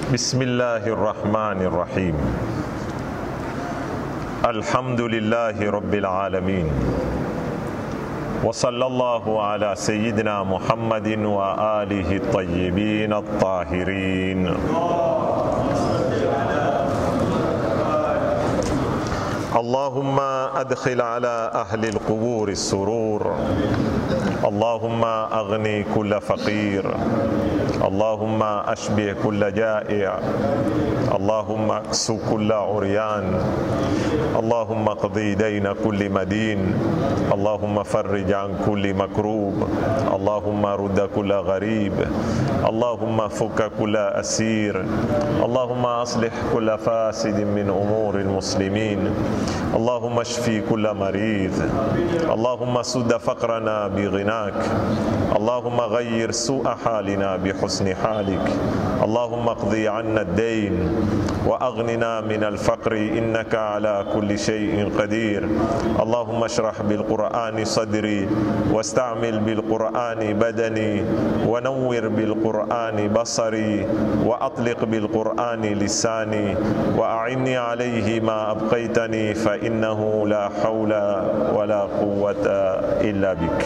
بسم الله الرحمن الرحيم. الحمد لله رب العالمين، وصلى الله على سيدنا محمد وآله الطيبين الطاهرين. اللهم أدخل على أهل القبور السرور، اللهم أغني كل فقير، اللهم أشبع كل جائع، اللهم اكسو كل عريان، اللهم اقضي دين كل مدين، اللهم فرج عن كل مكروب، اللهم رد كل غريب، اللهم فك كل أسير، اللهم أصلح كل فاسد من أمور المسلمين، اللهم اشفي كل مريض، اللهم سد فقرنا بغناك، اللهم غير سوء حالنا بحسن حالك، اللهم اقضي عنا الدين وأغننا من الفقر إنك على كل شيء قدير. اللهم اشرح بالقرآن صدري، واستعمل بالقرآن بدني، ونور بالقرآن بصري، وأطلق بالقرآن لساني، وأعني عليه ما أبقيتني، فإنه لا حول ولا قوة إلا بك.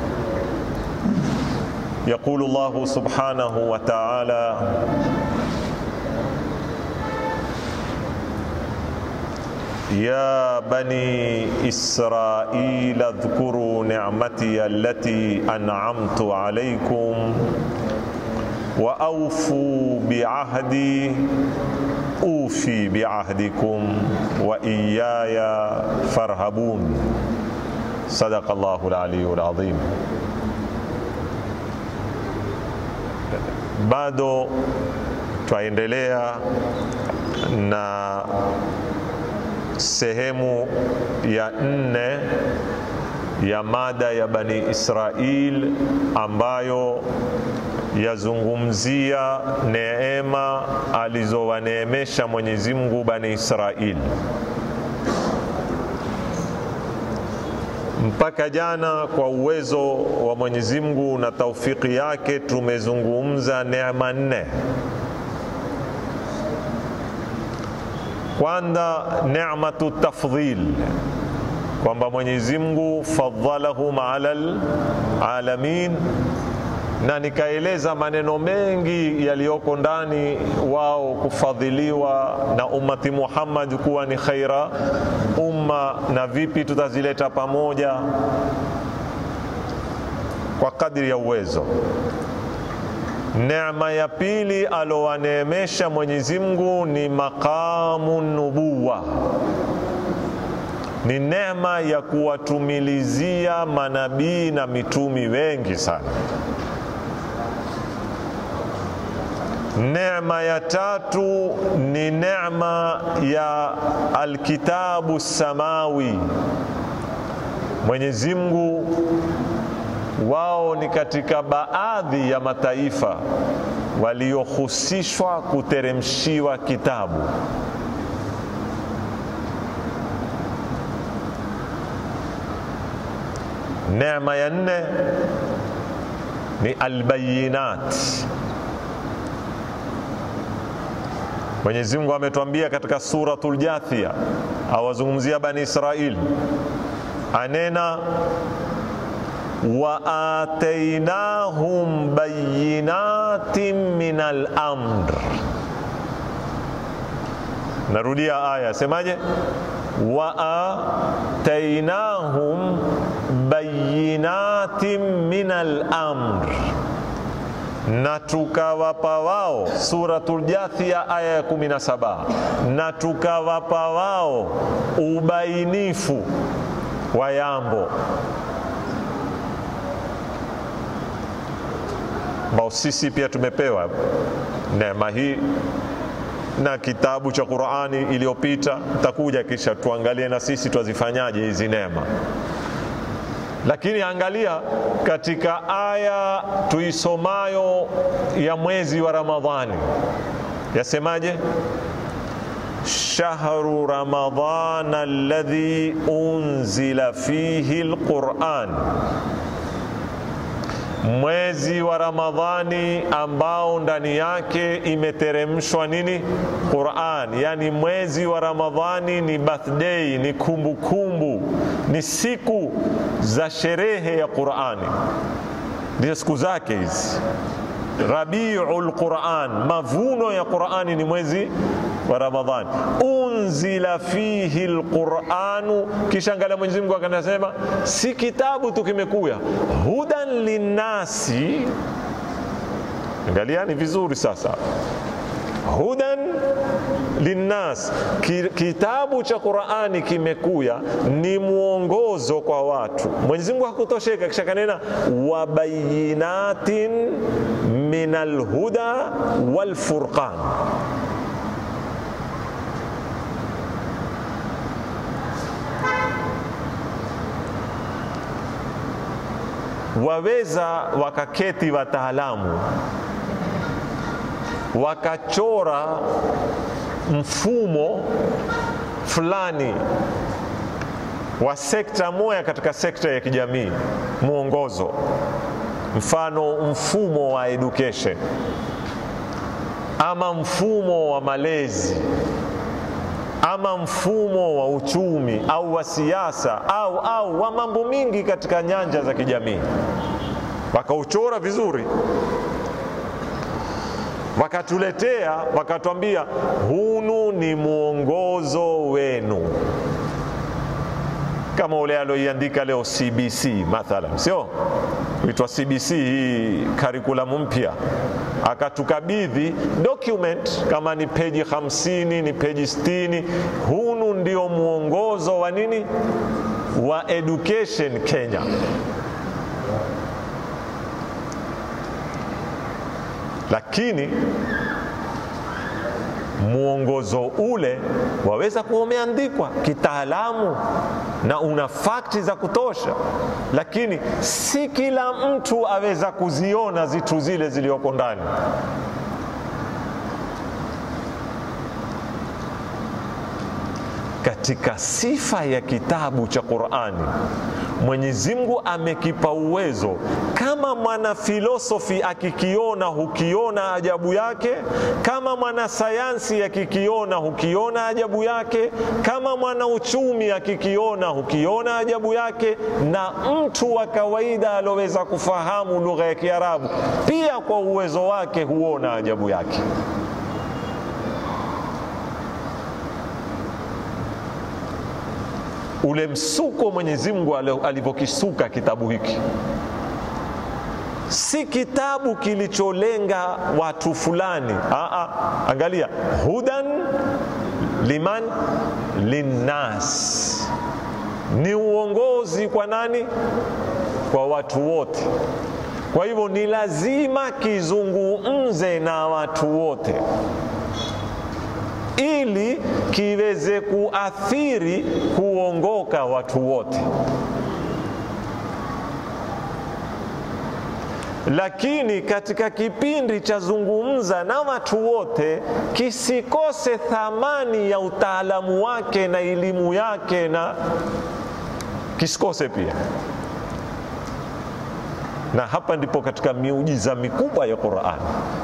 يقول الله سبحانه وتعالى: يا بني إسرائيل اذكروا نعمتي التي أنعمت عليكم وأوفوا بعهدي أوفي بعهدكم وإياي فارهبون. صدق الله العلي العظيم. Bado twaendelea na sehemu ya 4 ya mada ya Bani Israil, ambayo yazungumzia neema alizowaneemesha Mwenyezi Mungu Bani Israil. Mpaka jana kwa uwezo wa Mwenyezi Mungu na taufiki yake tumezungumza neema 4. Kwanza neematu tafdhil, kwamba Mwenyezi Mungu fadhalahum ala alamin, na nikaeleza maneno mengi yaliyoko ndani wao kufadhiliwa na ummati Muhammad kuwa ni khaira umma, na vipi tutazileta pamoja kwa kadri ya uwezo. Neema ya pili alowaneemesha Mwenyezi Mungu ni maqamu nubuwa, ni neema ya kuwatumilizia manabii na mitumi wengi sana. Neema ya tatu ni neema ya alkitabu samawi. Mwenyezi Mungu wao ni katika baadhi ya mataifa waliohusishwa kuteremshiwa kitabu. Neema ya 4 ni albayinat. Mwenyezi Mungu ametuambia katika suratul Jathia, awazungumzia Bani Israil, anena wa atainahum bayinatin minal amr. Narudia aya, semaje? Wa atainahum bayinatin minal amr, na tukawapa wao, suratul Jathia aya ya 17, na tukawapa wao ubainifu wa yambo ambao sisi pia tumepewa neema hii na kitabu cha Qur'ani iliyopita. Takuja kisha tuangalie na sisi twazifanyaje hizi neema. Lakini angalia katika aya tuisomayo ya mwezi wa Ramadhani, yasemaje? Shahru Ramadhana alladhi unzila fihi alquran mwezi wa Ramadhani ambao ndani yake imeteremshwa nini? Qur'an. Yani mwezi wa Ramadhani ni birthday, ni kumbukumbu, ni siku za sherehe ya Qur'ani, ndio siku zake hizi. Rabiul Quran, mavuno ya Qur'ani ni mwezi wa Ramadhani. Unzila fihi alquranu, kisha angalia Mwenyezi Mungu akanasema si kitabu tu kimekuya, hudan linnasi. Angaliani vizuri sasa, hudan linnas, kitabu cha Qur'ani kimekuya ni muongozo kwa watu. Mwenyezi Mungu hakutosheka, kisha kanena wabayinatin minal huda wal furqan. Waweza wakaketi wataalamu wakachora mfumo fulani wa sekta moja katika sekta ya kijamii, muongozo, mfano mfumo wa education ama mfumo wa malezi ama mfumo wa uchumi au wa siasa au wa mambo mingi katika nyanja za kijamii, wakauchora vizuri, wakatuletea, wakatuambia hunu ni muongozo wenu, kama ule aloiandika leo CBC mathalan, sio huitwa CBC, hii curriculum mpya, akatukabidhi document kama ni peji 50, ni peji 60. Hunu ndio muongozo wa nini? Wa education Kenya. Lakini muongozo ule waweza kuwa umeandikwa kitaalamu na una fakti za kutosha, lakini si kila mtu aweza kuziona zitu zile zilioko ndani. Katika sifa ya kitabu cha Qur'ani, Mwenyezi Mungu amekipa uwezo, kama mwana filosofi akikiona hukiona ajabu yake, kama mwana sayansi akikiona hukiona ajabu yake, kama mwana uchumi akikiona hukiona ajabu yake, na mtu wa kawaida aloweza kufahamu lugha ya Kiarabu pia kwa uwezo wake huona ajabu yake. Ule msuko Mwenyezi Mungu alivyokisuka kitabu hiki, si kitabu kilicholenga watu fulani. Angalia, hudan liman linnas, ni uongozi kwa nani? Kwa watu wote. Kwa hivyo ni lazima kizungumze na watu wote ili kiweze kuathiri kuongoka watu wote. Lakini katika kipindi cha zungumza na watu wote, kisikose thamani ya utaalamu wake na elimu yake, na kisikose pia. Na hapa ndipo katika miujiza mikubwa ya Qur'an.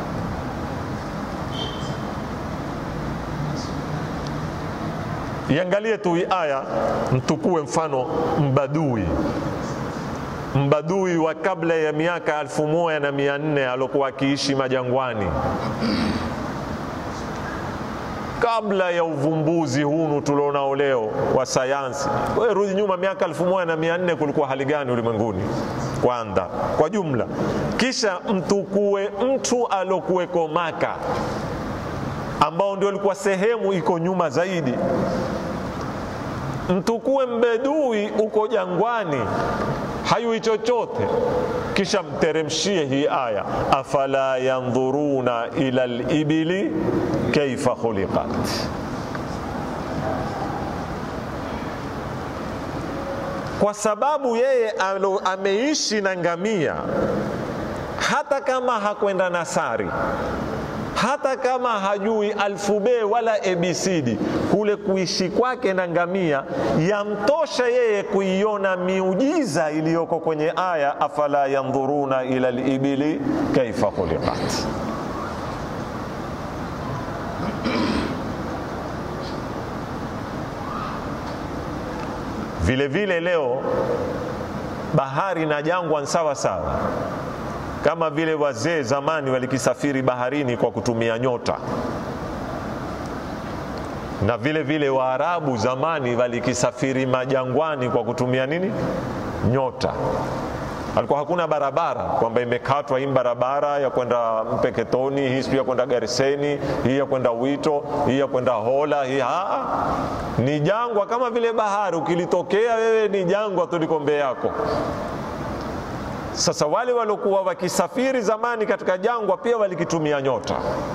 Iangalie tu hii aya, mtukue mfano mbadui wa kabla ya miaka 1400 alokuwa akiishi majangwani, kabla ya uvumbuzi hunu tulionao leo wa sayansi. Wewe rudi nyuma miaka 1400 kulikuwa hali gani ulimwenguni kwanza kwa jumla? Kisha mtukue mtu alokuweko Maka, ambao ndio alikuwa sehemu iko nyuma zaidi. Mtukue mbedui uko jangwani, hayui chochote, kisha mteremshie hii aya, afala yanzuruna ila al-ibili kaifa khuliqat. Kwa sababu yeye ameishi na ngamia, hata kama hakwenda nasari, hata kama hajui alfube wala ABCD, kule kuishi kwake na ngamia yamtosha yeye kuiona miujiza iliyoko kwenye aya, afala yanzuruna ila al-ibili kaifa khuliqat. Vile vile leo bahari na jangwa sawa sawa, kama vile wazee zamani walikisafiri baharini kwa kutumia nyota, na vile vile Waarabu zamani walikisafiri majangwani kwa kutumia nini? Nyota. Alikuwa hakuna barabara kwamba imekatwa hii barabara ya kwenda Mpeketoni, hii ya kwenda Gariseni, hii ya kwenda Wito, hii ya kwenda Hola, hii ni jangwa kama vile bahari. Ukilitokea wewe ni jangwa tulikombe yako. Sasa wale waliokuwa wakisafiri zamani katika jangwa pia walikitumia nyota.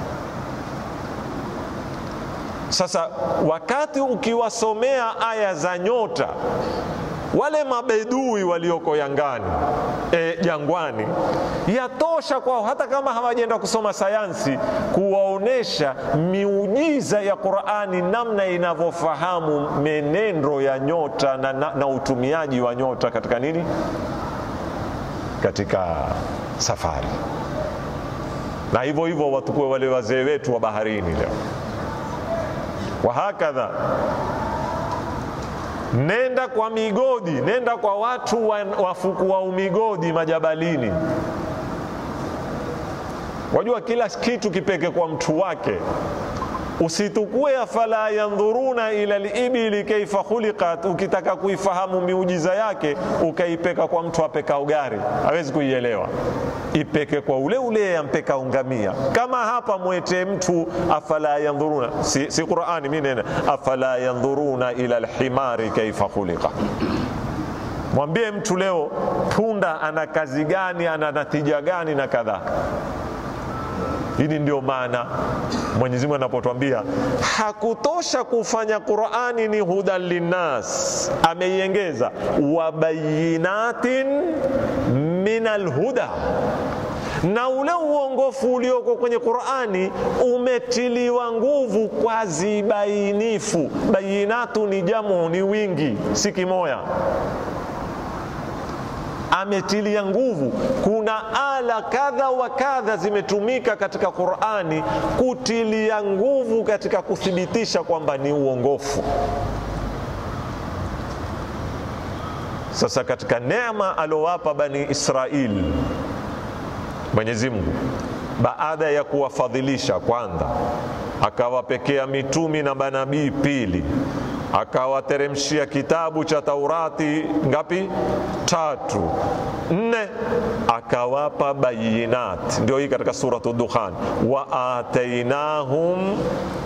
Sasa wakati ukiwasomea aya za nyota wale mabedui walioko jangwani, yatosha kwao, hata kama hawajenda kusoma sayansi, kuwaonesha miujiza ya Qur'ani, namna inavyofahamu menendo ya nyota na utumiaji wa nyota katika nini, katika safari. Na hivyo hivyo watukue wale wazee wetu wa baharini leo. Wahakadha, nenda kwa migodi, nenda kwa watu wafukua migodi majabalini. Wajua kila kitu kipeke kwa mtu wake. Usitukue afala yanzuruna ila al-ibili kaifa khuliqat, ukitaka kuifahamu miujiza yake ukaipeka kwa mtu apeka ugari, hawezi kuielewa. Ipeke kwa ule ampeka ungamia. Kama hapa mwete mtu afala yanzuruna, si Qur'ani mimi nena, afala yanzuruna ila al-himari kaifa khuliqa. Mwambie mtu leo punda ana kazi gani, ana natija gani na kadha. Hili ndio maana Mwenyezi Mungu anapotuambia hakutosha kufanya Qur'ani ni hudan linnas, ameiongeza wabayinatin minal huda, na ule uongofu ulioko kwenye Qur'ani umetiliwa nguvu kwa zibainifu. Bayinatu ni jamu, ni wingi, si kimoya. Ametilia nguvu. Kuna ala kadha wa kadha zimetumika katika Qur'ani kutilia nguvu katika kuthibitisha kwamba ni uongofu. Sasa katika neema alowapa Bani Israil Mwenyezi Mungu, baada ya kuwafadhilisha kwanza, akawapekea mitumi na manabii pili, akawateremshia kitabu cha Taurati ngapi? 3. 4 akawapa bayinat, ndio hii katika suratu Dukhan, wa atainahum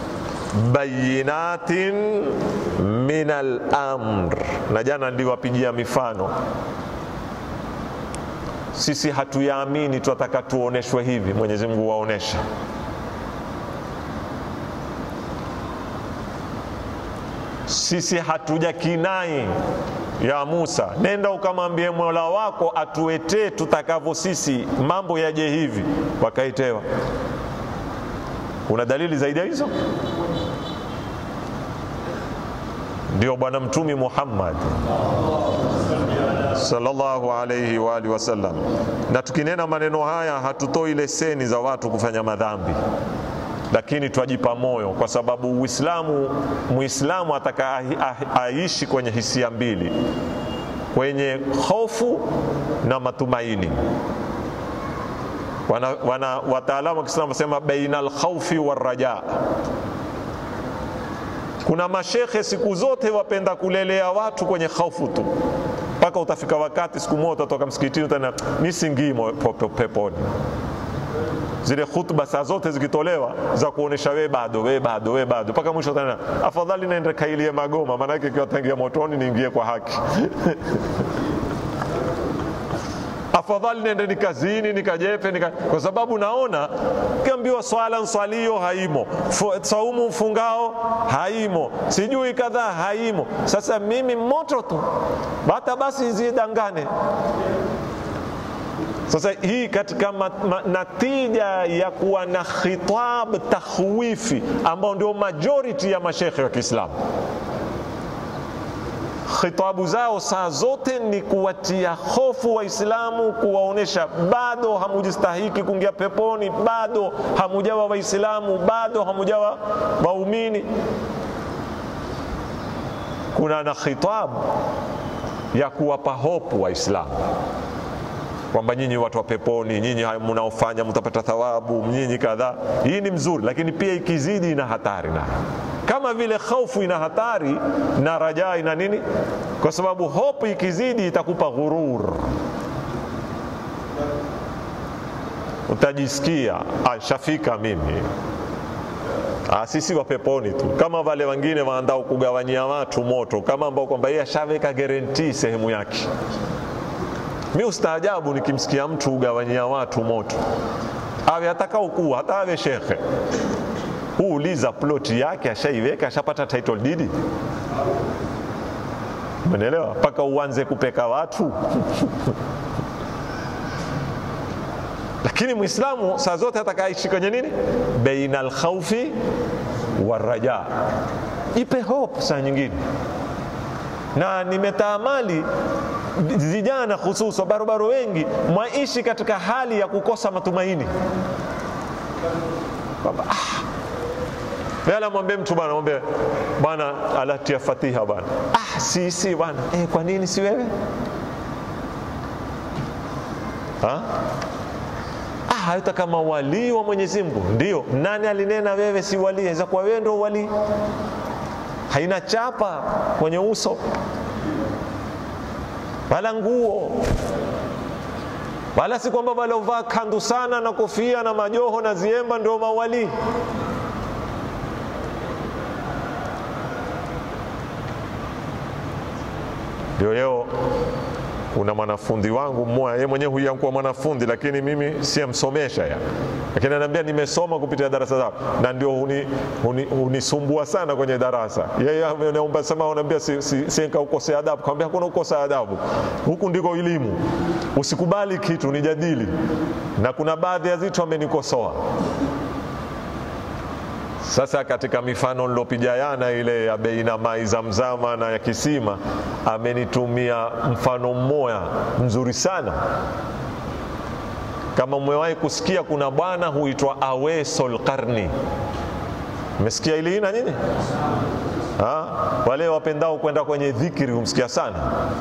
bayinatin minal amr. Na jana niliwapigia mifano. Sisi hatuyaamini, tunataka tuoneshwe hivi. Mwenyezi Mungu waonesha. Sisi hatuja kinai ya Musa, nenda ukamwambie Mola wako atuetee tutakavyo sisi, mambo yaje hivi, wakaitewa. Una dalili zaidi ya hizo? Ndio bwana mtumi Muhammad sallallahu alayhi wa alihi wasallam. Na tukinena maneno haya hatutoi leseni za watu kufanya madhambi, lakini tuajipa moyo, kwa sababu Muislamu ataka aishi kwenye hisia mbili, kwenye hofu na matumaini. Wataalamu wa Kiislamu wasema bainal khawfi war raja. Kuna mashekhe siku zote wapenda kulelea watu kwenye hofu tu, mpaka utafika wakati siku moja utatoka msikitini utana mimi singimo peponi. Zile khutba saa zote zikitolewa za kuonesha we bado mpaka mwisho tena afadhali naende kailie magoma, maana yake kiwa tangia motoni niingie kwa haki. Afadhali nende nikazini nikajepe kwa sababu naona kiambiwa swala nswalio haimo, saumu mfungao haimo, sijui kadha haimo. Sasa mimi moto tu bata basi zidangane. Sasa hii katika natija ya kuwa na khitab takhwifi ambao ndio majority ya mashekhe wa Kiislamu. Khitabu zao saa zote ni kuwatia hofu Waislamu, kuwaonesha bado hamujistahiki kuingia peponi, bado hamujawa Waislamu, bado hamujawa waumini. Kuna na khitabu ya kuwapa hofu Waislamu kwamba nyinyi watu wa peponi, nyinyi mnaofanya mtapata thawabu, nyinyi kadhaa. Hii ni mzuri, lakini pia ikizidi ina hatari nayo. Kama vile hofu ina hatari na rajaa ina nini? Kwa sababu hofu ikizidi itakupa ghurur. Utajisikia shafika mimi, sisi wa peponi tu, kama wale wengine waandao kugawanyia watu moto, kama ambao kwamba yeye ashaweka guarantee sehemu yake. Mimi ustaajabu nikimsikia mtu ugawanyia watu moto, awe atakao kuwa hata awe shekhe, uuliza ploti yake ashaiweka, ashapata title deed. Umeelewa? Paka uanze kupeka watu. Lakini Muislamu saa zote atakaishi kwenye nini? Bainal khawfi war raja. Ipe hope saa nyingine. Na nimetaamali vijana hususa barabara wengi maishi katika hali ya kukosa matumaini. Baba Wala mwambie mtu bwana, mwambie bwana alatia Fatiha bwana. Si bwana. Kwa nini si wewe? Hata kama wali wa Mwenyezi Mungu ndio. Nani alinena wewe si wali? Inaweza kuwa wewe ndio wali. Haina chapa kwenye uso wala nguo, wala si kwamba walovaa kandu sana na kofia na majoho na ziemba ndio mawali. Ndio leo kuna mwanafunzi wangu mmoja, yeye mwenyewe huyakuwa mwanafunzi lakini mimi siyamsomesha ya. Lakini ananiambia nimesoma kupitia darasa zao na ndio hunisumbua sana kwenye darasa. Yeye anaomba sema, ananiambia si ukosea adabu. Kaambia hakuna ukosea adabu. Huku ndiko elimu. Usikubali kitu, nijadili. Na kuna baadhi ya vitu amenikosoa. Sasa katika mifano nilopijana ile ya baina mai Zamzama na ya kisima, amenitumia mfano mmoja mzuri sana. Kama umewahi kusikia kuna bwana huitwa Awesul Qarni. Umesikia ile ina nini? Wale wapendao kwenda kwenye dhikri humsikia sana.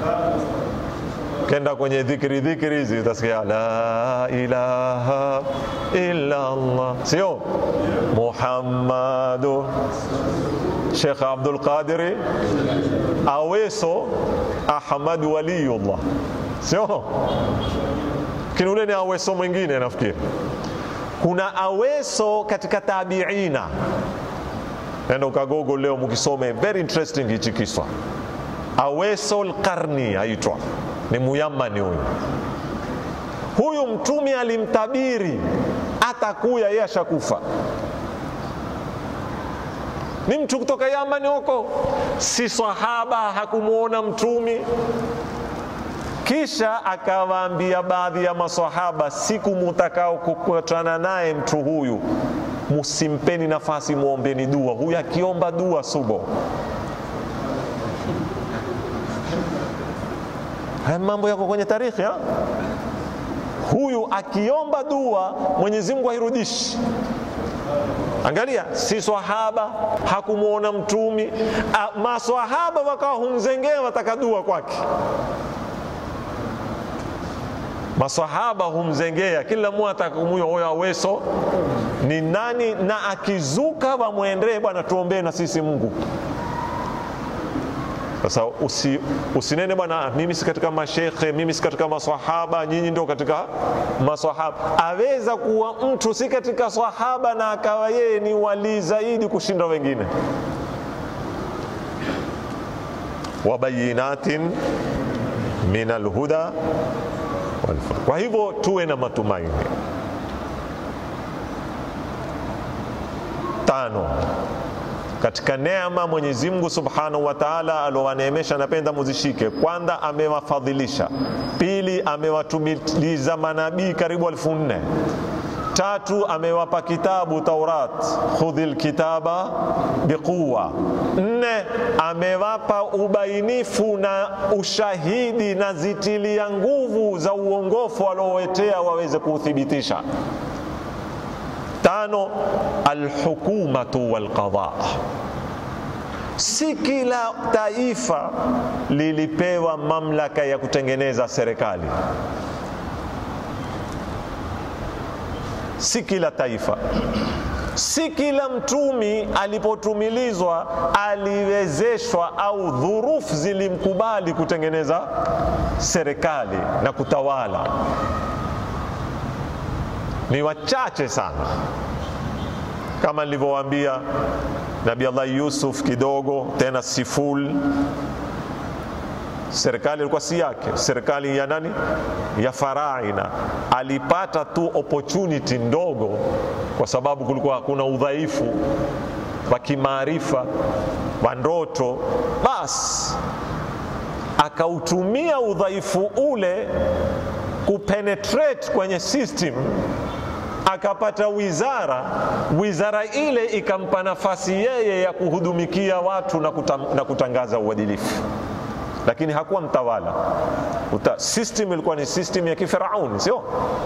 Kenda kwenye dhikri hizi utasikia la ilaha illa Allah, sio Muhammadu Sheikh Abdul Qadir Aweso Ahmad Waliyullah, sio kinule ni Aweso mwingine. Nafikiri kuna Aweso katika tabiina. Nenda ukagogo leo mkisome, very interesting hichi kiswa. Awesul Qarni aitwa, ni Muyamani huyu mtume alimtabiri atakuya yeye ashakufa. Ni mtu kutoka Yamani huko, si sahaba, hakumuona mtume. Kisha akawaambia baadhi ya maswahaba, siku mutakao kukutana naye mtu huyu musimpeni nafasi, muombeni dua. Huyu akiomba dua subo. Haya mambo yako kwenye tarikhi. Huyu akiomba dua Mwenyezi Mungu hairudishi. Angalia, si swahaba, hakumuona mtumi. Maswahaba wakawa humzengea wataka dua kwake. Maswahaba humzengea, kila mmoja atakumuyo huyo Aweso ni nani, na akizuka wamwendee, bwana tuombee na sisi Mungu. Sasa usinene bwana mimi si katika mashekhe, mimi si katika maswahaba, nyinyi ndio katika maswahaba. Aweza kuwa mtu si katika swahaba na akawa yeye ni wali zaidi kushinda wengine. Wabayinatin minal huda. Kwa hivyo tuwe na matumaini. 5, katika neema Mwenyezi Mungu Subhanahu wa Ta'ala alowaneemesha, napenda muzishike. Kwanza amewafadhilisha, pili amewatumiliza manabii karibu 1400, tatu amewapa kitabu Taurat, khudhil kitaba biquwa, nne amewapa ubainifu na ushahidi na zitilia nguvu za uongofu waliowetea waweze kuuthibitisha, tano alhukumatu walqadha. Si kila taifa lilipewa mamlaka ya kutengeneza serikali, si kila taifa, si kila mtumi alipotumilizwa aliwezeshwa au dhurufu zilimkubali kutengeneza serikali na kutawala. Ni wachache sana. Kama nilivyowaambia, Nabii Allah Yusuf kidogo tena siful, serikali ilikuwa si yake, serikali ya nani? Ya faraina. Alipata tu opportunity ndogo kwa sababu kulikuwa hakuna udhaifu wa kimaarifa wa ndoto, basi akautumia udhaifu ule kupenetrate kwenye system, akapata wizara ile ikampa nafasi yeye ya kuhudumikia watu na kutangaza uadilifu, lakini hakuwa mtawala. System ilikuwa ni system ya kifarauni, sio?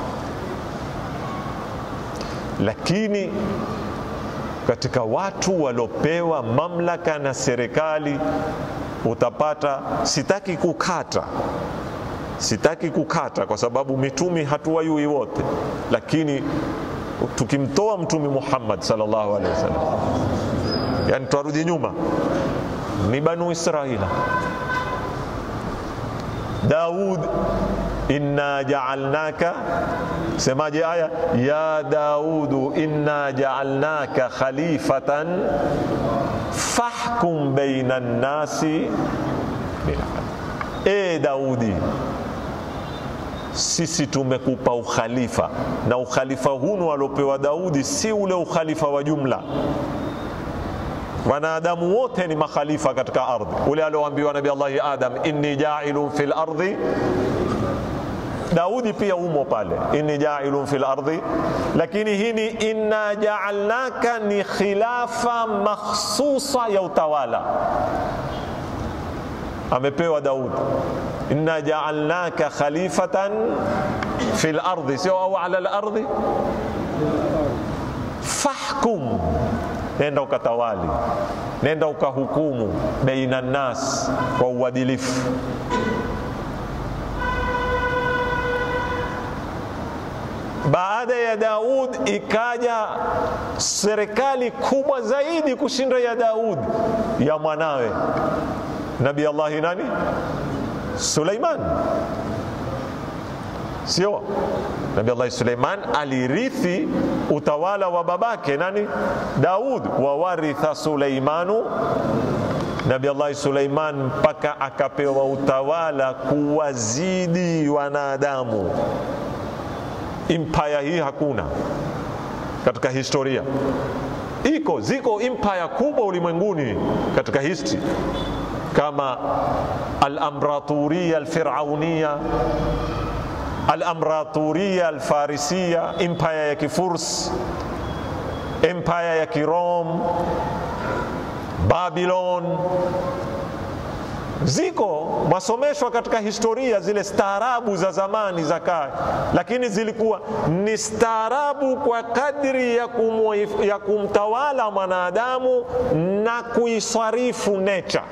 Lakini katika watu waliopewa mamlaka na serikali utapata, sitaki kukata kwa sababu mitumi hatuwayui wote, lakini tukimtoa mtumi Muhammad sallallahu alaihi wasallam, yani tuarudi nyuma, ni Banu Israila. Daud, inna ja'alnaka, semaje aya? Ya Daudu inna ja'alnaka khalifatan fahkum bainan nasi bil'adl. Daudi, sisi tumekupa ukhalifa, na ukhalifa huu aliopewa Daudi si ule ukhalifa wa jumla. Wanadamu wote ni makhalifa katika ardhi. Ule alioambiwa Nabii Allah Adam, inni ja'ilun fil ardhi, Daudi pia umo pale, inni ja'ilun fil ardhi. Lakini hii ni inna ja'alnaka, ni khilafa makhsusa ya utawala amepewa Daudi. Inna ja'alnaka khalifatan fil ardhi, sio au ala al-ardhi, fahkum, nenda ukatawali, nenda ukahukumu baina nas kwa uadilifu. Baada ya Daud ikaja serikali kubwa zaidi kushinda ya Daud, ya mwanawe Nabii Allah nani? Suleiman, sio? Nabii Allah Suleiman alirithi utawala wa babake nani? Daud. Wa waritha Suleimanu, Nabii Allah Suleiman mpaka akapewa utawala kuwazidi wanadamu. Empire hii hakuna katika historia. Ziko empire kubwa ulimwenguni katika history, kama al-Amraturia al-Fir'aunia, al-Amraturia al-Farisia, empire ya Kifurs, empire ya Kirom, Babylon. Ziko masomeshwa katika historia zile staarabu za zamani za kale, lakini zilikuwa ni staarabu kwa kadri ya kumtawala mwanadamu na kuisarifu nature.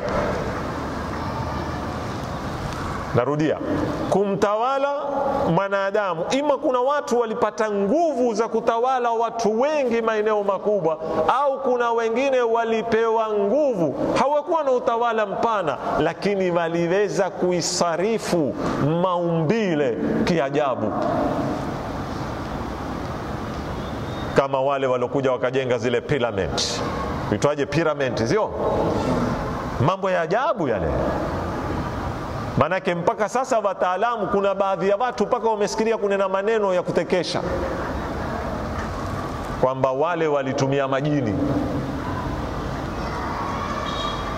Narudia, kumtawala mwanadamu. Ima kuna watu walipata nguvu za kutawala watu wengi maeneo makubwa, au kuna wengine walipewa nguvu, hawakuwa na utawala mpana, lakini waliweza kuisarifu maumbile kiajabu, kama wale walokuja wakajenga zile pyramid. Itwaje pyramid, sio? Mambo ya ajabu yale. Manake mpaka sasa wataalamu, kuna baadhi ya watu mpaka wamesikilia kunena maneno ya kutekesha kwamba wale walitumia majini.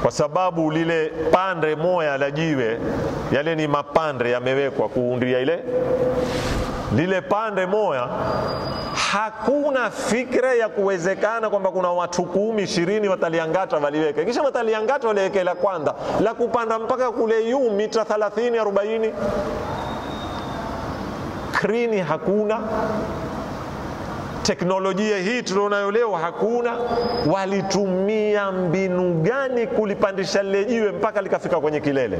kwa sababu lile pande moja la jiwe, yale ni mapande yamewekwa kuundia lile pande moja. Hakuna fikra ya kuwezekana kwamba kuna watu 10-20 wataliangata waliweke, kisha wataliangata waliweke la kwanza la kupanda mpaka kule mita 30-40. Krini hakuna, teknolojia hii tulionayo leo hakuna. Walitumia mbinu gani kulipandisha lile jiwe mpaka likafika kwenye kilele?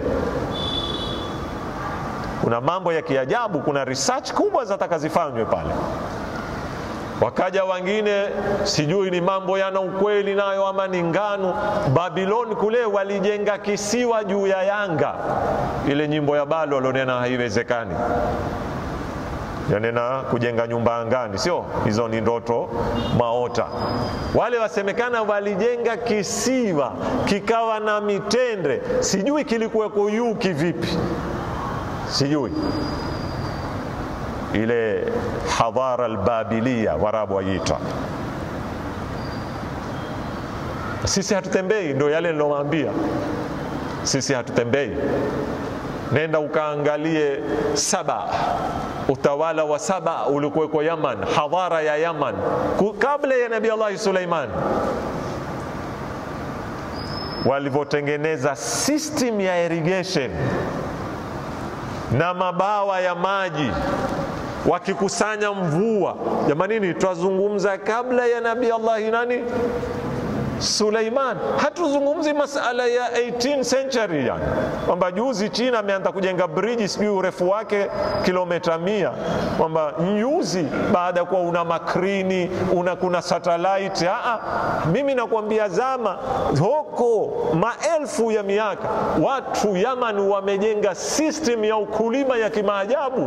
Kuna mambo ya kiajabu, kuna research kubwa zitakazifanywe pale. Wakaja wengine, sijui ni mambo yana ukweli nayo ama ni ngano. Babiloni kule walijenga kisiwa juu ya Yanga, ile nyimbo ya Balo walionena haiwezekani, yanena kujenga nyumba angani, sio hizo, ni ndoto maota. Wale wasemekana walijenga kisiwa kikawa na mitende, sijui kilikuweko yuki vipi, sijui. Ile hadhara albabilia warabu waita. Sisi hatutembei, ndio yale nilowaambia, sisi hatutembei. Nenda ukaangalie Saba, utawala wa Saba ulikuweko Yaman, hadhara ya Yaman kabla ya Nabii Allah Suleiman. Walivyotengeneza system ya irrigation na mabawa ya maji, wakikusanya mvua. Jamanini, twazungumza kabla ya Nabii Allah Suleiman. Hatuzungumzi masala ya 18th century, yani kwamba juzi China ameanza kujenga bridge sijui urefu wake kilomita 100, kwamba nyuzi baada ya kuwa una makrini, kuna satellite. Mimi nakwambia zama huko maelfu ya miaka watu Yaman wamejenga system ya ukulima ya kimaajabu.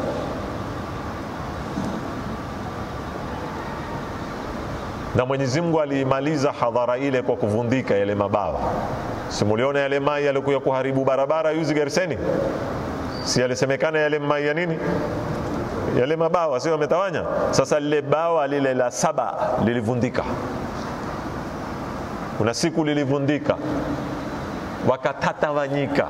Na Mwenyezi Mungu alimaliza hadhara ile kwa kuvundika yale mabawa. Simuliona yale mai yalikuwa kuharibu barabara yuzi Gerseni? Si yalisemekana yale mai ya nini? Yale mabawa sio wametawanya. Sasa lile bawa lile la Saba lilivundika. Kuna siku lilivundika, wakatatawanyika.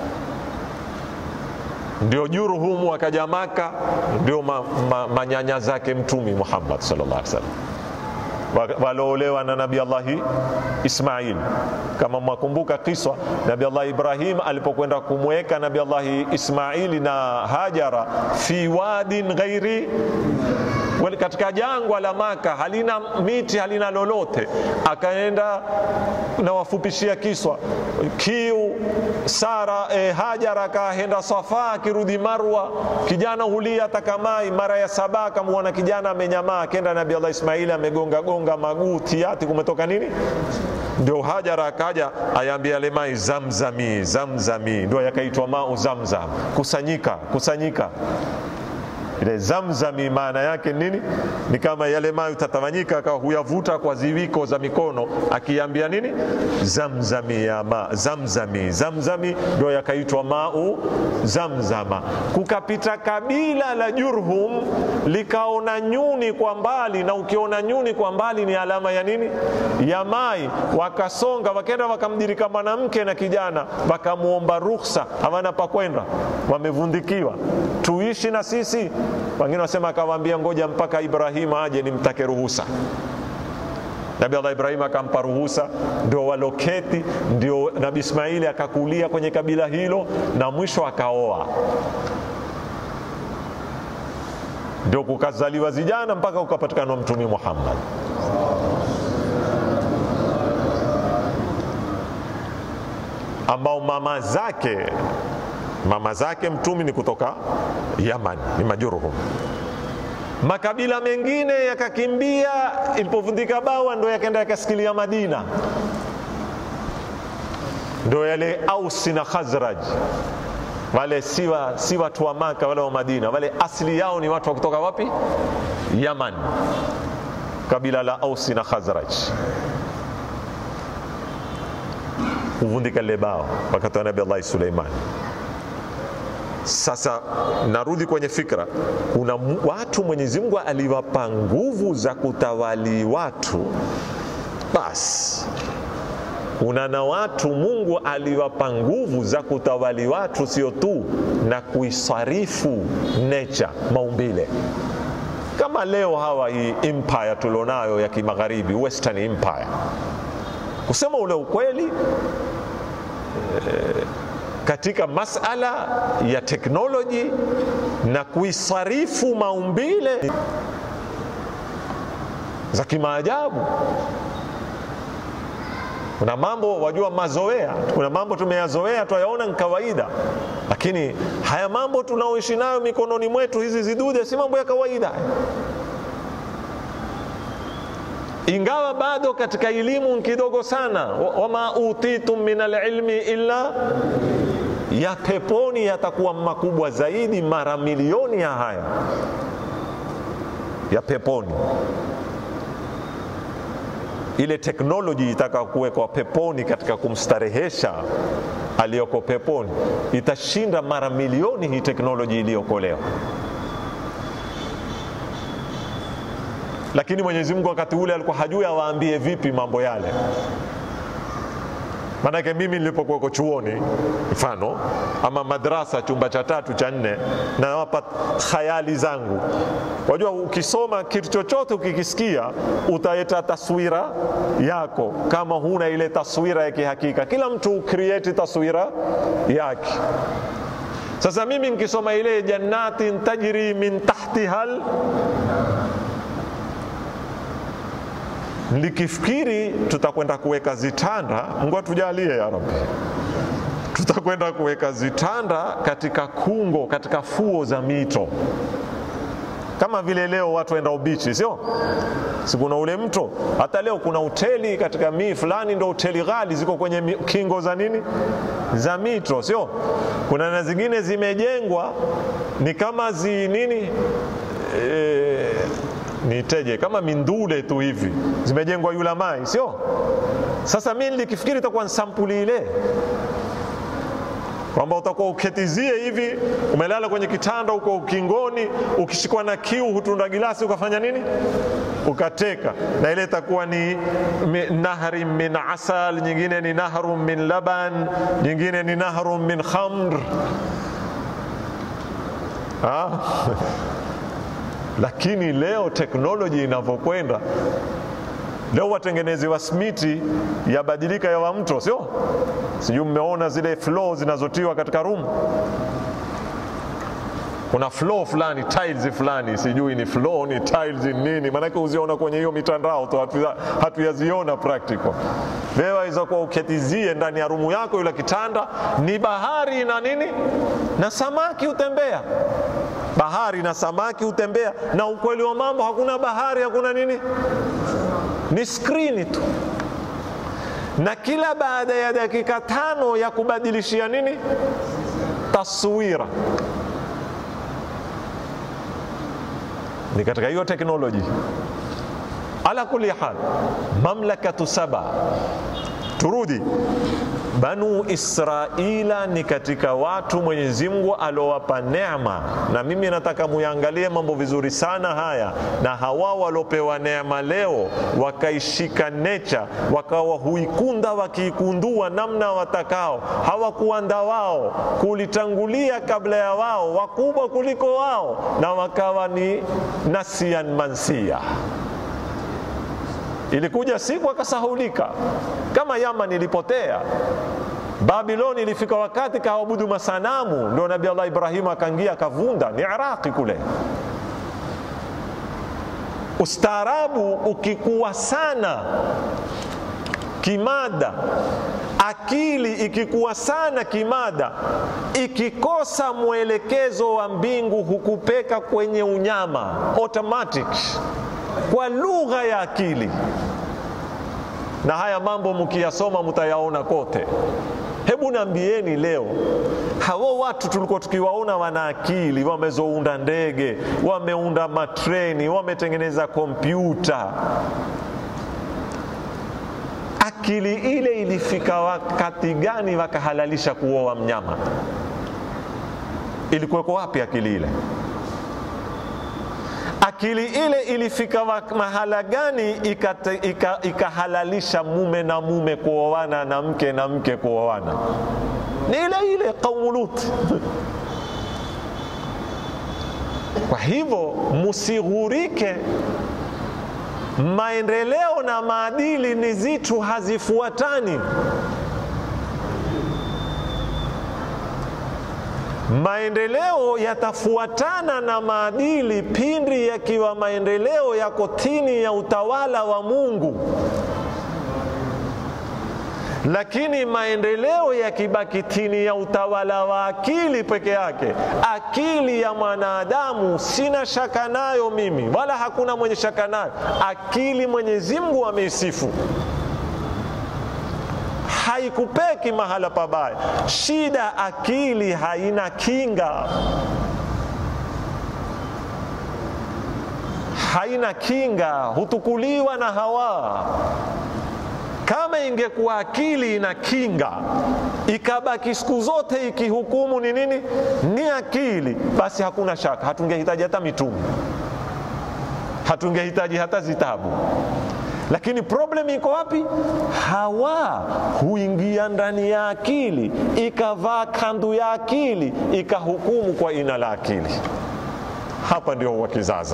Ndio Jurhum wakaja Maka, ndio manyanya zake Mtume Muhammad sallallahu alaihi wasallam waliolewa na Nabii Allah Ismail. Kama mwakumbuka kisa, Nabii Allah Ibrahim alipokwenda kumweka Nabii Allah Ismail na Hajara fi wadin ghairi, katika jangwa la Maka, halina miti, halina lolote. Akaenda na wafupishia kiswa, kiu Sara Hajara akaenda Safa, akirudi Marwa, kijana hulia takamai. Mara ya 7 akamuona kijana amenyamaa, akaenda Nabii Allah Ismail amegonga maguu tiati, kumetoka nini? Ndio Hajara akaja ayambia ile mai zamzami, ndio yakaitwa mau Zamzam, kusanyika. Ile Zamzami maana yake nini? Ni kama yale maji utatawanyika, akawa huyavuta kwa ziwiko za mikono, akiambia nini? Zamzami ya ma, Zamzami ndio yakaitwa mau Zamzama. Kukapita kabila la Jurhum likaona nyuni kwa mbali, na ukiona nyuni kwa mbali ni alama ya nini? Ya mai. Wakasonga, wakaenda wakamdirika mwanamke na kijana, wakamuomba ruhusa, hawana pa kwenda, wamevundikiwa, tuishi na sisi. Wengine wasema akawaambia ngoja mpaka Ibrahim aje nimtake ruhusa. Nabii Allah Ibrahim akampa ruhusa, ndio waloketi, ndio Nabii Ismaili akakulia kwenye kabila hilo, na mwisho akaoa. Ndio kukazaliwa vijana mpaka ukapatikana Mtume Muhammad. Ambao mama zake Mtume ni kutoka Yaman, ni Majurhum. Makabila mengine yakakimbia, ilipovundika bawa ndio yakaenda yakasikilia Madina. Ndio yale Ausi na Khazraj. Wale si watu wa Maka wala wa Madina, wale asili yao ni watu wa kutoka wapi? Yaman. Kabila la Ausi na Khazraj. Kuvundika ile bawa wakati wa Nabii Allah Suleiman. Sasa narudi kwenye fikra, kuna watu Mwenyezi Mungu aliwapa nguvu za kutawali watu, basi Unana watu Mungu aliwapa nguvu za kutawali watu, sio tu na kuisarifu nature, maumbile. Kama leo hawa hii empire tulionayo ya kimagharibi, Western Empire, kusema ule ukweli, katika masala ya teknoloji na kuisarifu maumbile za kimaajabu. Kuna mambo wajua mazoea, kuna mambo tumeyazoea tuyaona ni kawaida, lakini haya mambo tunaoishi nayo mikononi mwetu, hizi zidude, si mambo ya kawaida. Ingawa bado katika elimu kidogo sana, wama utitum minal ilmi illa, ya peponi yatakuwa makubwa zaidi mara milioni ya haya ya peponi. Ile teknoloji itaka kuwekwa peponi katika kumstarehesha aliyoko peponi itashinda mara milioni hii teknoloji iliyoko leo. Lakini Mwenyezi Mungu wakati ule alikuwa hajui awaambie vipi mambo yale. Maanake mimi nilipokuwa chuoni mfano, ama madrasa chumba cha 3 cha 4, na wapa khayali zangu. Wajua ukisoma kitu chochote ukikisikia utaeta taswira yako, kama huna ile taswira ya kihakika. Kila mtu create taswira yake. Sasa mimi nikisoma ile jannatin tajri min tahtihal, nikifikiri tutakwenda kuweka zitanda, Mungu atujalie ya Rabbi, tutakwenda kuweka zitanda katika kungo, katika fuo za mito, kama vile leo watu waenda ubichi, sio? Sikuna ule mto, hata leo kuna hoteli katika mii fulani, ndio hoteli ghali ziko kwenye kingo za nini, za mito, sio? Kuna na zingine zimejengwa ni kama nini, niteje kama mindule tu hivi, zimejengwa yula mai, sio? Sasa mimi nilikifikiri itakuwa sampuli ile, kwamba utakuwa uketizie hivi, umelala kwenye kitanda uko ukingoni, ukishikwa na kiu hutunda gilasi ukafanya nini, ukateka, na ile itakuwa ni nahri min asal, nyingine ni nahru min laban, nyingine ni nahru min khamr. Lakini leo teknoloji inavyokwenda, leo watengenezi wa smiti yabadilika ya wa mto, sio? Sijui mmeona zile floor zinazotiwa katika room. Kuna floor fulani, tiles fulani, sijui ni floor ni tiles nini, maana uziona kwenye hiyo mitandao tu, hatuyaziona practical. Wewe hizo kwa uketizie ndani ya rumu yako yule kitanda ni bahari na nini, na samaki utembea. Bahari na samaki utembea, na ukweli wa mambo hakuna bahari, hakuna nini, ni skrini tu. Na kila baada ya dakika 5 ya kubadilishia nini, taswira. Ni katika hiyo teknoloji. Ala kulli hal, mamlakatu Saba, turudi, Banu Israila ni katika watu Mwenyezi Mungu alowapa neema, na mimi nataka muangalie mambo vizuri sana haya. Na hawa walopewa neema leo wakaishika nature, wakawa huikunda wakiikundua namna watakao, hawakuanda wao, kulitangulia kabla ya wao, wakubwa kuliko wao, na wakawa ni nasian mansia. Ilikuja siku akasahulika, kama Yaman ilipotea, Babiloni ilifika wakati kaabudu masanamu, ndio Nabii Allah Ibrahim akaingia akavunda, ni Iraqi kule. Ustaarabu ukikuwa sana kimada, akili ikikuwa sana kimada, ikikosa mwelekezo wa mbingu hukupeka kwenye unyama automatic, kwa lugha ya akili. Na haya mambo mkiyasoma mtayaona kote. Hebu naambieni leo, hao watu tulikuwa tukiwaona wana akili, wamezounda ndege, wameunda matreni, wametengeneza kompyuta, akili ile ilifika wakati gani wakahalalisha kuoa mnyama? Ilikuwa wapi akili ile? akili ile ilifika mahala gani ikahalalisha mume na mume kuoana na mke kuoana? Ni ile ile kaumu Lut. Kwa hivyo musighurike, maendeleo na maadili ni zitu hazifuatani. Maendeleo yatafuatana na maadili pindi yakiwa maendeleo yako chini ya utawala wa Mungu. Lakini maendeleo yakibaki chini ya utawala wa akili peke yake, akili ya mwanadamu sina shaka nayo mimi, wala hakuna mwenye shaka nayo. Akili Mwenyezi Mungu ameisifu, haikupeki mahala pabaya. Shida akili haina kinga, haina kinga, hutukuliwa na hawa. Kama ingekuwa akili ina kinga, ikabaki siku zote ikihukumu ni nini? Ni akili, basi hakuna shaka hatungehitaji hata mitume, hatungehitaji hata zitabu. Lakini problem iko wapi? Hawa huingia ndani ya akili, ikavaa kandu ya akili, ikahukumu kwa ina la akili. Hapa ndio wakizaza.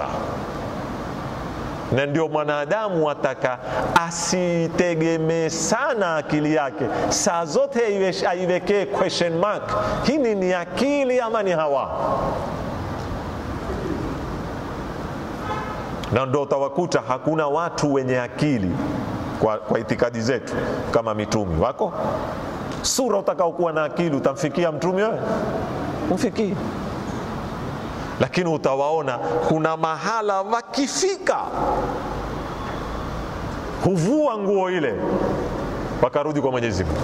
Na ndio mwanadamu ataka asitegemee sana akili yake, saa zote aiwekee question mark, hii ni akili ama ni hawa? Na ndio utawakuta hakuna watu wenye akili kwa itikadi zetu kama mitumi wako. Sura utakaokuwa na akili utamfikia mtume wewe? Umfikie. Lakini utawaona kuna mahala wakifika huvua nguo ile wakarudi kwa Mwenyezi Mungu.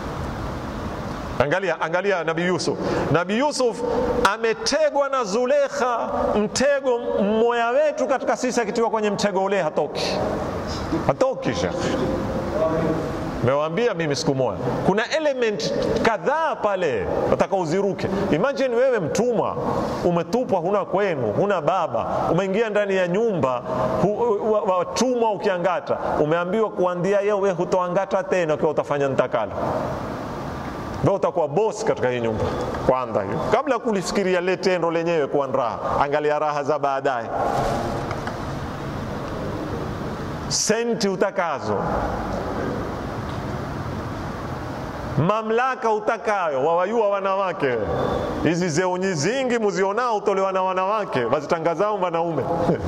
Angalia Nabii Yusuf. Nabii Yusuf ametegwa na Zulekha, mtego mmoja wetu katika sisi akitiwa kwenye mtego ule hatoki shekhi. Mewaambia mimi siku moja, kuna element kadhaa pale wataka uziruke. Imagine wewe mtumwa, umetupwa, huna kwenu, huna baba, umeingia ndani ya nyumba watumwa ukiangata, umeambiwa kuandia yeye wewe hutoangata tena kwa utafanya nitakalo. Wewe utakuwa boss katika hii nyumba kwanza hiyo. Kabla kulifikiria ile tendo lenyewe kwa raha, angalia raha za baadaye. Senti utakazo, mamlaka utakayo, wawayua wanawake. Hizi zeo nyingi muzionao utolewa na wanawake, wazitangazao wanaume.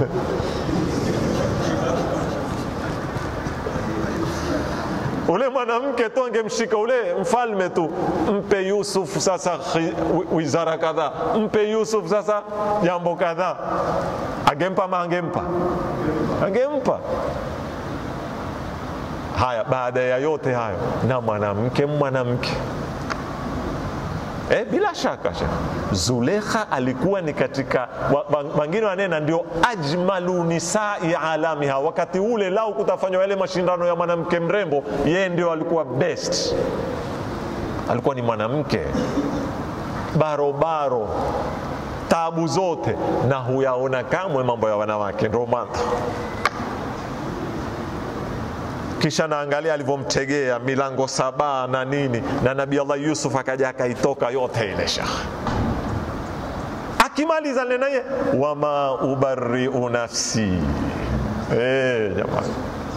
Ule mwanamke tu angemshika ule mfalme tu, mpe Yusuf sasa wizara kadhaa, mpe Yusuf sasa jambo kadhaa. Angempa ma angempa. Haya, baada ya yote hayo, na mwanamke bila shaka Zulekha alikuwa ni katika wengine wanena ndio ajmalu nisai alamiha. Wakati ule lau kutafanywa yale mashindano ya mwanamke mrembo, yeye ndio alikuwa best. Alikuwa ni mwanamke barobaro, tabu zote, na huyaona kamwe mambo ya wanawake. Ndio maana kisha naangalia alivyomtegea milango 7 na nini, na Nabii Allah Yusuf akaja akaitoka yote ile shekh. Akimaliza naye wama ubarri'u nafsi. Jamani,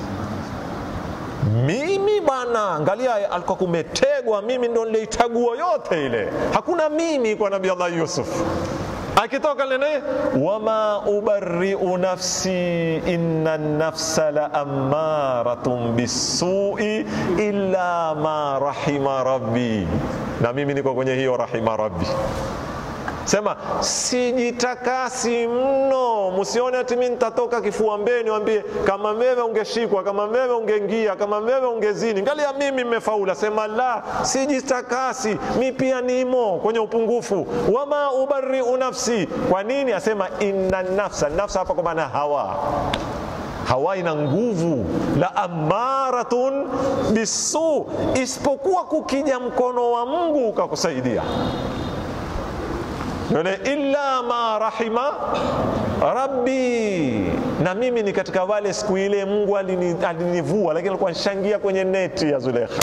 mimi bana, angalia alikuwa kumetegwa, mimi ndo nilichagua yote ile, hakuna mimi kwa Nabii Allah Yusuf. Akitoka naye wama ubarri'u nafsi inna nafsa la ammaratun bisu'i illa ma rahima rabbi. Na mimi niko kwenye hiyo rahima rabbi. Sema sijitakasi mno, msione ati mimi nitatoka kifua mbele niwaambie kama wewe ungeshikwa, kama wewe ungeingia, kama wewe ungezini, angalia mimi nimefaula. Sema la, sijitakasi, mimi pia nimo kwenye upungufu. Wama ubarri'u nafsi. Kwa nini asema inna nafsa? Nafsa hapa kwa maana hawa ina nguvu, la amaratun bisu, isipokuwa kukija mkono wa Mungu ukakusaidia. yule illa ma rahima rabbi, na mimi ni katika wale siku ile Mungu alinivua, lakini alikuwa nishangia kwenye neti ya Zulekha.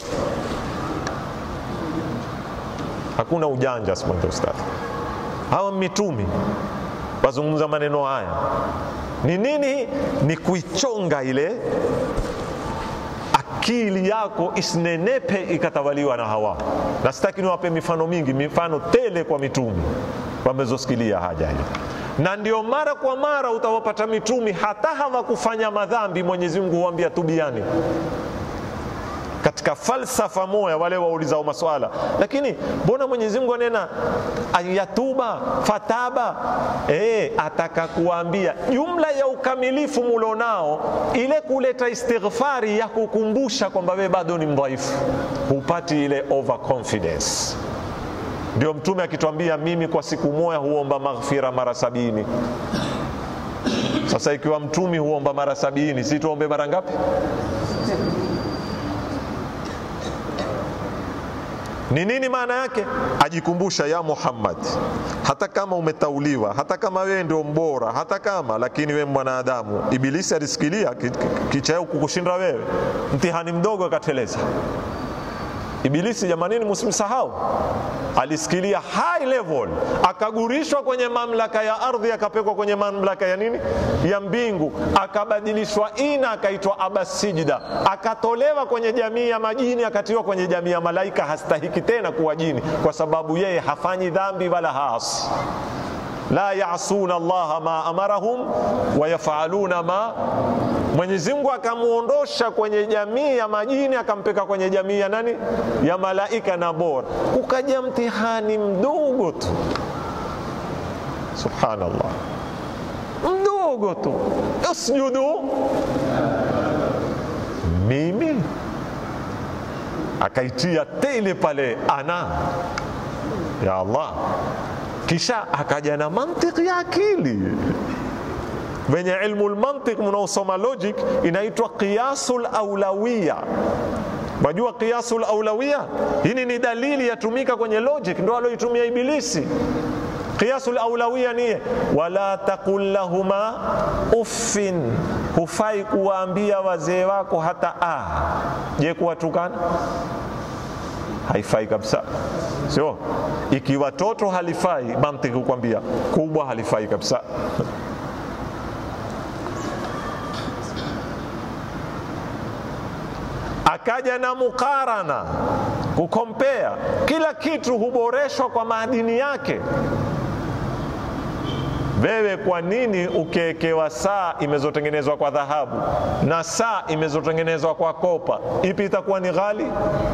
Hakuna ujanja sikwambia ustadhi. Hawa mitumi wazungumza maneno haya ni nini? Ni kuichonga ile akili yako isinenepe ikatawaliwa na hawa. Na sitaki niwape mifano mingi, mifano tele kwa mitumi wamezosikilia haja hii. Na ndio mara kwa mara utawapata mitumi hata hawakufanya madhambi, Mwenyezi Mungu huambia tubiani. Katika falsafa moja wale waulizao maswala, lakini mbona Mwenyezi Mungu anena ayatuba fataba? Ataka kuambia jumla ya ukamilifu mulonao, ile kuleta istighfari ya kukumbusha kwamba wewe bado ni mdhaifu, hupati ile overconfidence. Ndio mtume akituambia mimi kwa siku moja huomba maghfira mara 70. Sasa ikiwa mtume huomba mara 70, si tuombe mara ngapi? Ni nini maana yake? Ajikumbusha ya Muhammad, hata kama umetauliwa, hata kama wewe ndio mbora, hata kama, lakini wewe mwanadamu. Ibilisi alisikilia kichao kukushinda wewe, mtihani mdogo akateleza. Ibilisi jamanini, msimsahau, alisikilia high level, akagurishwa kwenye mamlaka ya ardhi, akapekwa kwenye mamlaka ya nini? Ya mbingu, akabadilishwa ina, akaitwa abasijida, akatolewa kwenye jamii ya majini, akatiwa kwenye jamii ya malaika. Hastahiki tena kuwa jini kwa sababu yeye hafanyi dhambi wala haasi. La ya'suna Allah ma amarahum wa yaf'aluna ma. Mwenyezi Mungu akamuondosha kwenye jamii ya majini, akampeka kwenye jamii ya nani? Ya malaika na bora. Ukaja mtihani mdogo tu, subhanallah, mdogo tu, usjudu mimi, akaitia tele pale ana ya Allah. Kisha akaja na mantiki ya akili. Wenye ilmu al-mantiq mnaosoma logic inaitwa qiyasul awlawiyya. Wajua qiyasul awlawiyya? Hii ni dalili yatumika kwenye logic, ndio aloitumia Ibilisi. Qiyasul awlawiyya ni wala taqul lahuma uffin, hufai kuwaambia wazee wako hata Je, kuwatukana? Haifai kabisa. Sio? Ikiwa toto halifai, mantiki kukwambia kubwa halifai kabisa. Akaja na mukarana, kukompea. Kila kitu huboreshwa kwa madini yake. Wewe kwa nini ukekewa saa imezotengenezwa kwa dhahabu na saa imezotengenezwa kwa kopa, ipi itakuwa ni ghali?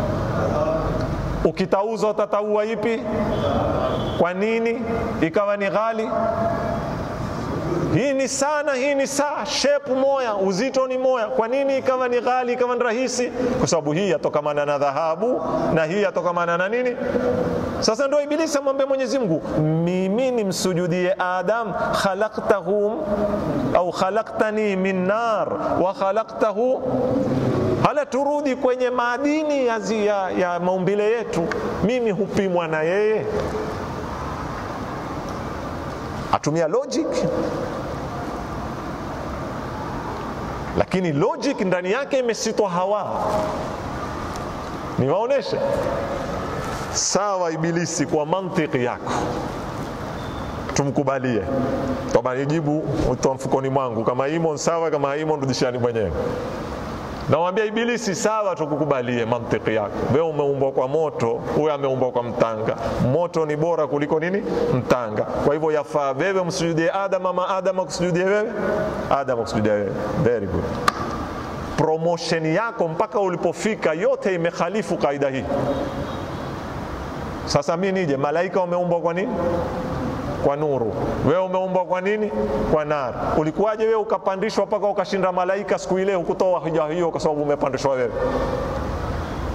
Ukitauza utataua ipi? Kwa nini ikawa ni ghali? Hii ni sana, hii ni saa, shape moja, uzito ni moja. Kwa nini ikawa ni ghali, ikawa ni rahisi? Kwa sababu hii yatokamana na dhahabu na hii yatokamana na nini? Sasa ndio Ibilisi amwambia Mwenyezi Mungu, mimi nimsujudie Adam, khalaqtahum au khalaqtani min nar wa khalaqtahu. Hala turudi kwenye madini ya maumbile yetu, mimi hupimwa na yeye. Atumia logic, lakini logic ndani yake imesitwa hawa. Niwaoneshe sawa Ibilisi kwa mantiki yako, tumkubalie. Toba nijibu utoa mfukoni mwangu, kama imo sawa, kama haimo rudishani mwenyewe. Nawaambia Ibilisi sawa, tukukubalie mantiki yako. Wewe umeumbwa kwa moto, huyo ameumbwa kwa mtanga. Moto ni bora kuliko nini? Mtanga. Kwa hivyo yafaa wewe msujudie Adam ama Adam akusujudie wewe? Adam akusujudie wewe. Very good. Promotion yako mpaka ulipofika yote imekhalifu kaida hii. Sasa mimi nije, malaika wameumbwa kwa nini? Kwa nuru. Wewe umeumbwa kwa nini? Kwa nar. Ulikuwaje wewe ukapandishwa mpaka ukashinda malaika siku ile, ukutoa hoja hiyo kwa sababu umepandishwa wewe?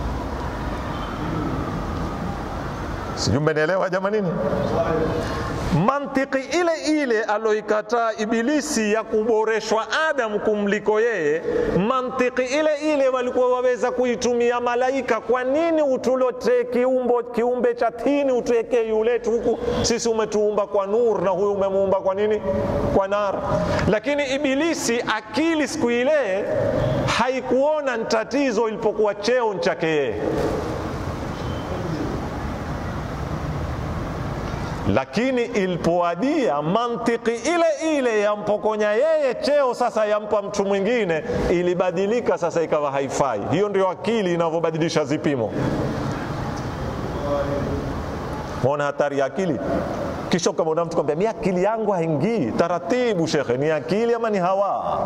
Sijui mmenielewa jamanini? mantiki ile ile aloikataa Ibilisi ya kuboreshwa Adam kumliko yeye, mantiki ile ile walikuwa waweza kuitumia malaika. Kwa nini utulote kiumbe cha tini utuwekee yule huku? Sisi umetuumba kwa nur na huyu umemuumba kwa nini? Kwa nar. Lakini Ibilisi akili siku ile haikuona tatizo ilipokuwa cheo chake yeye. Lakini ilipoadia mantiki ile ile yampokonya yeye cheo, sasa yampa mtu mwingine, ilibadilika sasa ikawa haifai. Hiyo ndio akili inavyobadilisha zipimo. Muona hatari ya akili? Kisha kama una mtu kwambia mimi akili yangu haingii, taratibu shekhe, ni akili ama ni hawa?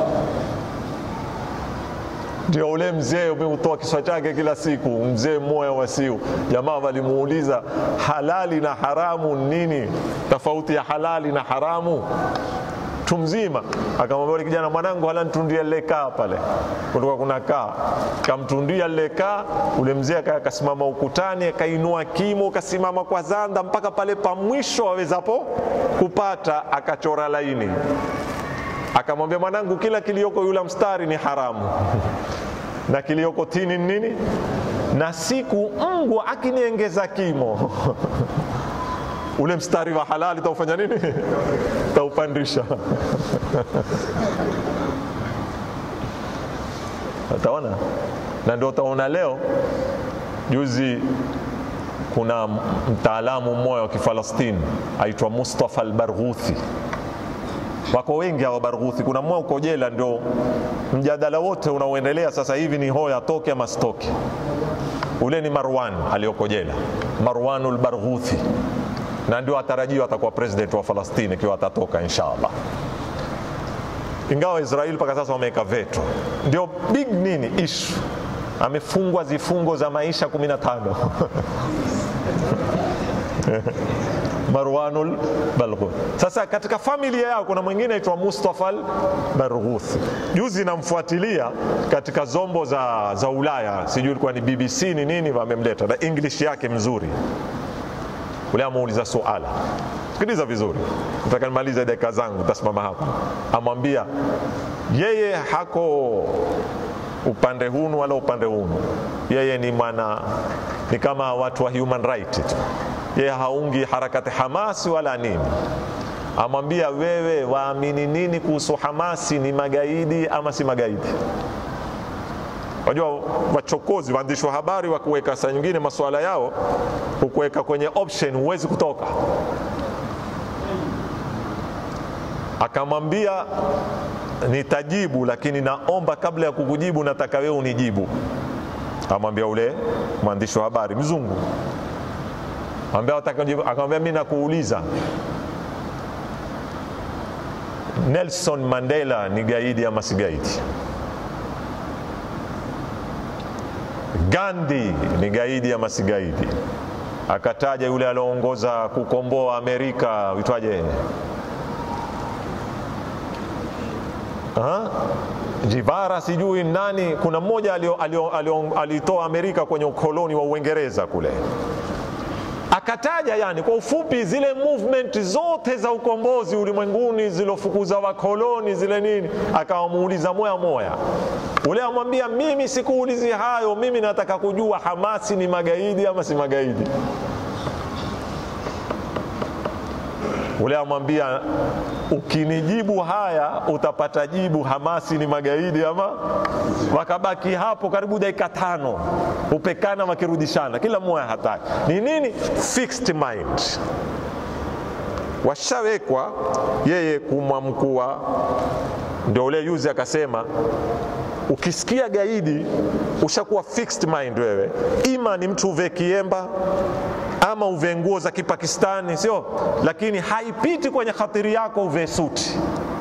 Ndio ule mzee umeutoa kiswa chake kila siku, mzee mmoja wasiu. Jamaa walimuuliza halali na haramu nini? Tofauti ya halali na haramu. Tumzima akamwambia yule kijana, mwanangu hala nitundia leka pale. Kulikuwa kuna kaa. Kamtundia leka, ule mzee akasimama ukutani, akainua kimo, akasimama kwa zanda mpaka pale pa mwisho awezapo kupata, akachora laini. Akamwambia, mwanangu kila kilioko yule mstari ni haramu. Na kilioko tini nini? Na siku Mungu akiniongeza kimo ule mstari wa halali taufanya nini? Taupandisha. Utaona? Na ndio utaona leo juzi kuna mtaalamu mmoja wa Kifalastini aitwa Mustafa al-Barghuthi. Wako wengi hao Barghuthi, kuna mmoja uko jela, ndio mjadala wote unaoendelea sasa hivi ni hoya atoke ama stoke. Ule ni Marwan aliyoko jela, Marwanul Barghuthi, na ndio atarajiwa atakuwa president wa Palestina ikiwa atatoka inshallah. Ingawa Israeli mpaka sasa wameweka veto. Ndio big nini issue. Amefungwa zifungo za maisha 15. Marwanul Barghuthi. Sasa katika familia yao kuna mwingine aitwa Mustafa al-Barghuthi. Juzi namfuatilia katika zombo za Ulaya, sijui ilikuwa ni BBC ni nini, wamemleta na English yake mzuri. Ule amuuliza swala. Sikiliza vizuri. Nataka nimalize dakika zangu, tasimama hapa. Amwambia yeye hako upande hunu wala upande hunu. Yeye ni ni kama watu wa human right tu. Yeye haungi harakati Hamasi wala nini. Amwambia wewe waamini nini kuhusu Hamasi, ni magaidi ama si magaidi? Wajua wachokozi waandishi wa habari wa kuweka saa nyingine masuala yao kuweka kwenye option, huwezi kutoka. Akamwambia nitajibu, lakini naomba kabla ya kukujibu nataka wewe unijibu. Amwambia ule mwandishi wa habari mzungu, akamwambia mimi nakuuliza, Nelson Mandela ni gaidi ama si gaidi? Gandhi ni gaidi ama si gaidi? Akataja yule alioongoza kukomboa Amerika, uitwaje? Jivara sijui nani, kuna mmoja alitoa Amerika kwenye ukoloni wa Uingereza kule. Akataja yani kwa ufupi zile movement zote za ukombozi ulimwenguni zilofukuza wakoloni zile nini, akawamuuliza moya moya. Ule amwambia mimi sikuulizi hayo, mimi nataka kujua Hamasi ni magaidi ama si magaidi. Ule amwambia ukinijibu haya utapata jibu Hamasi ni magaidi ama. Wakabaki hapo karibu dakika 5 upekana wakirudishana, kila mmoja hataki. Ni nini? Fixed mind. Washawekwa yeye kumwamkua. Ndio ule yuzi akasema ukisikia gaidi ushakuwa fixed mind wewe, ima ni mtu uve kiemba ama uve nguo za Kipakistani, sio? Lakini haipiti kwenye khatiri yako uve suti.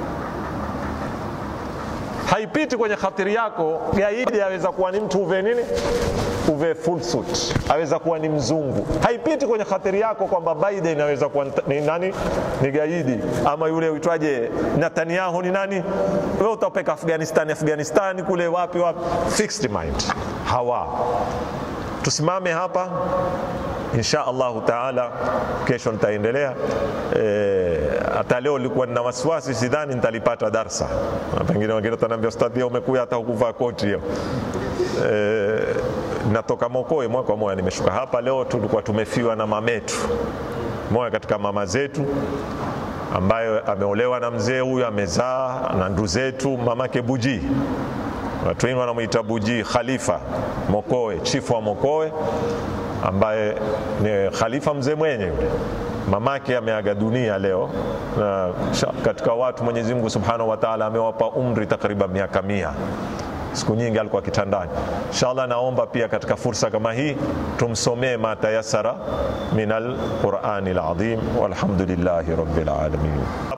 Haipiti kwenye khatiri yako gaidi aweza kuwa ni mtu uve nini? Uve full suit. Aweza kuwa ni mzungu. Haipiti kwenye khatiri yako kwamba Biden aweza kuwa ni nani? Ni gaidi. Ama yule uitwaje Netanyahu ni nani? Wewe utapeka Afghanistan kule wapi. Fixed mind. Hawa. Tusimame hapa. insha Allah taala kesho nitaendelea. Hata leo nilikuwa nina wasiwasi, sidhani nitalipata darsa. Pengine wengine wataniambia ustadhi, umekuja hata hukuvaa koti hiyo. Natoka Mokoe moja kwa moja nimeshuka hapa. Leo tulikuwa tumefiwa na mametu, moja katika mama zetu ambaye ameolewa na mzee huyu, amezaa na ndugu zetu, mamake Buji, watu wengi wanamuita Buji Khalifa Mokoe, chifu wa Mokoe, ambaye ni khalifa mzee mwenye yule. Mamake ameaga dunia leo, na katika watu Mwenyezi Mungu Subhanahu wa Ta'ala amewapa umri takriban miaka 100. Siku nyingi alikuwa kitandani. Inshallah naomba pia katika fursa kama hii tumsomee ma tayassara minal Qur'anil azim, walhamdulillahi rabbil alamin.